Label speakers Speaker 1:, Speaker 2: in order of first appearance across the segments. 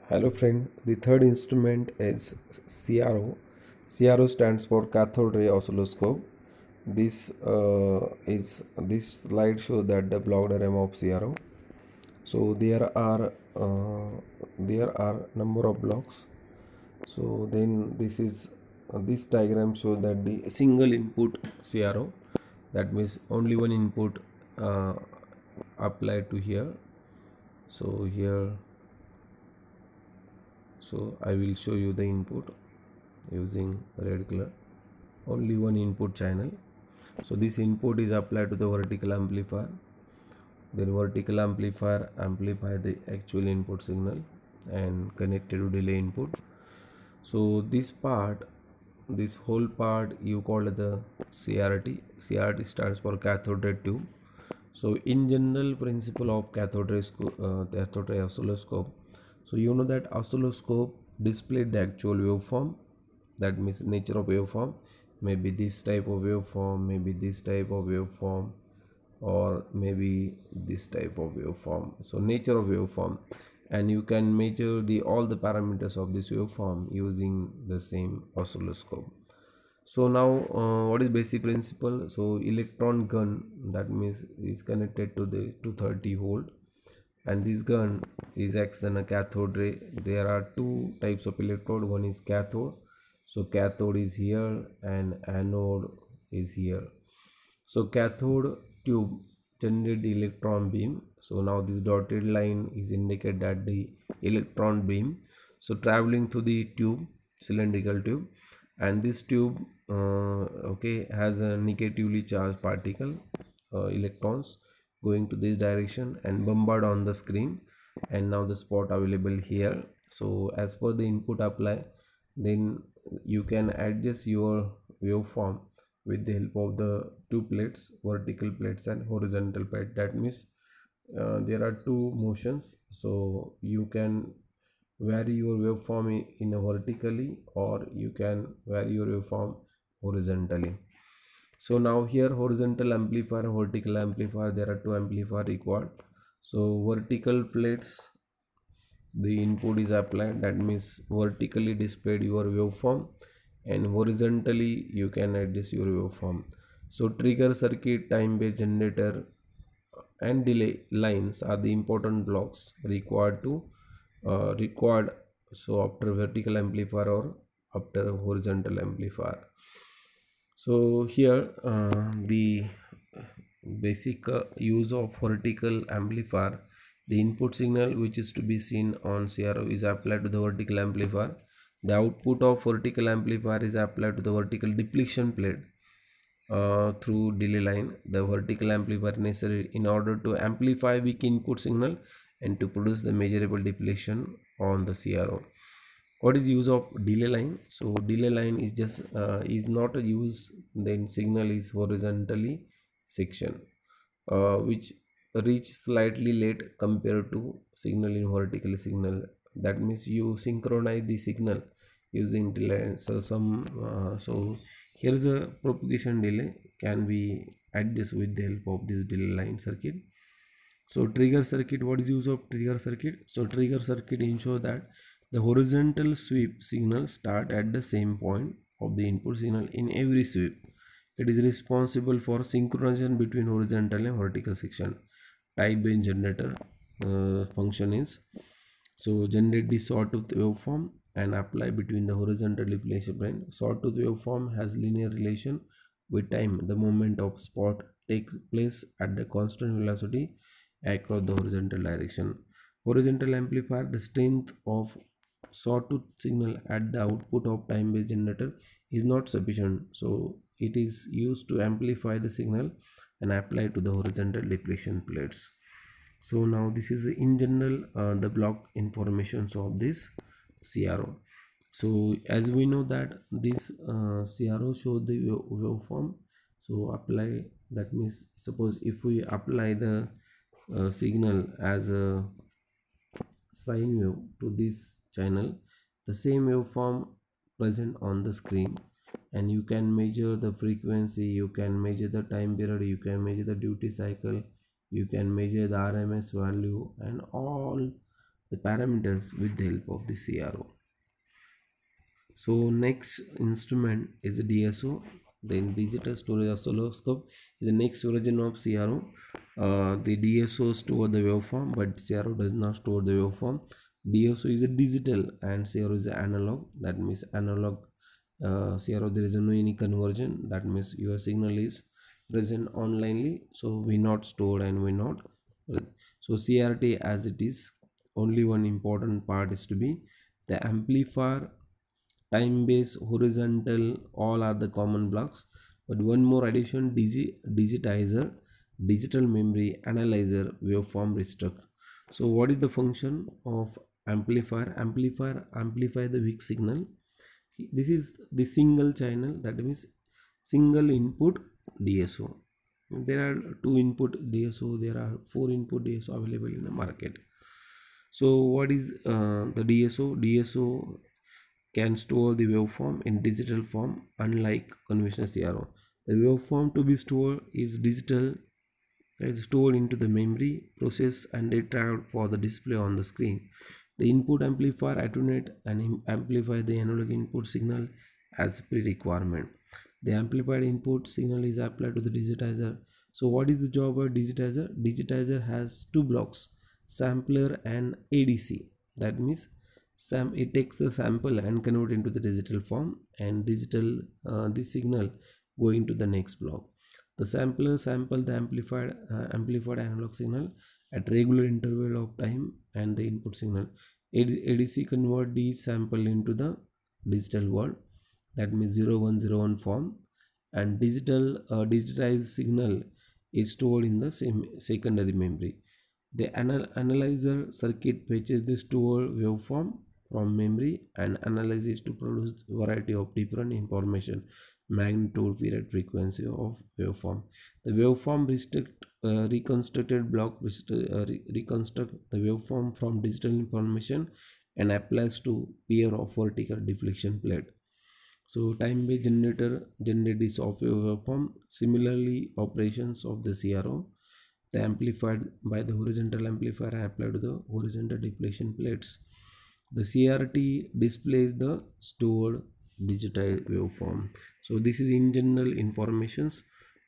Speaker 1: Hello friend, the third instrument is CRO. CRO stands for cathode ray oscilloscope. This slide shows that the block diagram of CRO. So there are number of blocks. So then this diagram shows that the single input CRO, that means only one input applied to here. So here, so I will show you the input using red color, only one input channel. So this input is applied to the vertical amplifier, then vertical amplifier amplify the actual input signal and connected to delay input. So this whole part you call the CRT stands for cathode ray tube. So in general principle of cathode ray oscilloscope, so you know that oscilloscope display the actual waveform, that means nature of waveform, maybe this type of waveform, maybe this type of waveform, or maybe this type of waveform. So nature of waveform, and you can measure the all the parameters of this waveform using the same oscilloscope. So now what is basic principle? So electron gun, that means is connected to the 230 volt, and this gun is acts on a cathode ray. There are two types of electrode, one is cathode, so cathode is here and anode is here. So cathode tube generate the electron beam. So now this dotted line is indicate that the electron beam, so traveling through the tube, cylindrical tube, and this tube has a negatively charged particle, electrons going to this direction and bombard on the screen, and now the spot available here. So as per the input apply, then you can adjust your waveform with the help of the two plates, vertical plates and horizontal plate. That means there are two motions, so you can vary your waveform in a vertically, or you can vary your waveform horizontally. So now here horizontal amplifier and vertical amplifier, there are two amplifier required. So vertical plates, the input is applied, that means vertically displayed your waveform, and horizontally you can adjust your waveform. So trigger circuit, time based generator and delay lines are the important blocks required so after vertical amplifier or after horizontal amplifier. So here the basic use of vertical amplifier, the input signal which is to be seen on CRO is applied to the vertical amplifier. The output of vertical amplifier is applied to the vertical depletion plate through delay line. The vertical amplifier necessary in order to amplify weak input signal and to produce the measurable depletion on the CRO. What is use of delay line? So delay line is just is not a use, then signal is horizontally section which reach slightly late compared to signal in vertical signal. That means you synchronize the signal using delay. So so here is a propagation delay can be adjusted with the help of this delay line circuit. So trigger circuit, what is use of trigger circuit? So trigger circuit ensure that the horizontal sweep signal start at the same point of the input signal in every sweep. It is responsible for synchronization between horizontal and vertical section. Type based generator function is, so generate the sawtooth waveform and apply between the horizontal depletion plane. Sawtooth waveform has linear relation with time. The moment of spot takes place at the constant velocity across the horizontal direction. Horizontal amplifier, the strength of sawtooth signal at the output of time based generator is not sufficient, so it is used to amplify the signal and apply to the horizontal depletion plates. So now this is in general the block informations of this CRO. So as we know that this CRO show the waveform, so apply, that means suppose if we apply the signal as a sine wave to this channel, the same waveform present on the screen, and you can measure the frequency, you can measure the time period, you can measure the duty cycle, you can measure the RMS value and all the parameters with the help of the CRO. So next instrument is the DSO. Then digital storage oscilloscope is the next version of CRO. The DSO store the waveform, but CRO does not store the waveform. DSO is a digital and CRO is analog. That means analog CRO there is no any conversion. That means your signal is present onlinely, so we not stored and we not. So CRT as it is, only one important part is to be the amplifier, time base, horizontal, all are the common blocks, but one more addition, digitizer, digital memory, analyzer, waveform restrict. So what is the function of amplifier? Amplify the weak signal. This is the single channel, that means single input DSO. There are two input DSO, there are four input DSO available in the market. So what is the DSO? DSO can store the waveform in digital form, unlike conventional CRO. The waveform to be stored is digital, is stored into the memory, process and retrieved for the display on the screen. The input amplifier attenuate and amplify the analog input signal as pre-requirement. The amplified input signal is applied to the digitizer. So what is the job of digitizer? Digitizer has two blocks, sampler and ADC. That means it takes a sample and convert into the digital form, and digital this signal going to the next block. The sampler sample the amplified analog signal at regular interval of time and the input signal. ADC convert the sample into the digital world, that means 0101 form, and digitized signal is stored in the same secondary memory. The analyzer circuit fetches the stored waveform from memory and analyzes to produce variety of different information, magnitude, period, frequency of waveform. The waveform reconstructed block reconstruct the waveform from digital information and applies to pair of vertical deflection plate. So time-based generator generate this waveform. Similarly, operations of the CRO, the amplified by the horizontal amplifier and applied to the horizontal deflection plates. The CRT displays the stored digital waveform. So this is in general informations.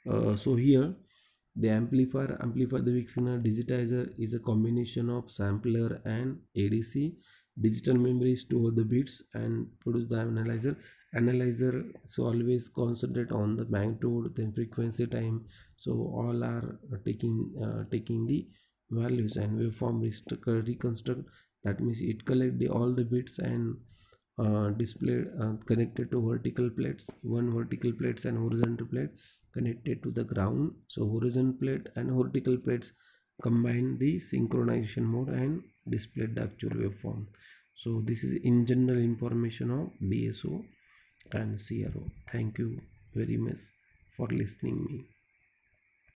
Speaker 1: So here the amplify the weak signal. Digitizer is a combination of sampler and ADC. Digital memory store the bits and produce the analyzer. So always concentrate on the magnitude, then frequency, time. So all are taking the values, and waveform reconstruct. That means it collect all the bits and displayed connected to vertical plates, one vertical plates and horizontal plate connected to the ground. So horizontal plate and vertical plates combine the synchronization mode and display the actual waveform. So this is in general information of DSO and CRO. Thank you very much for listening me.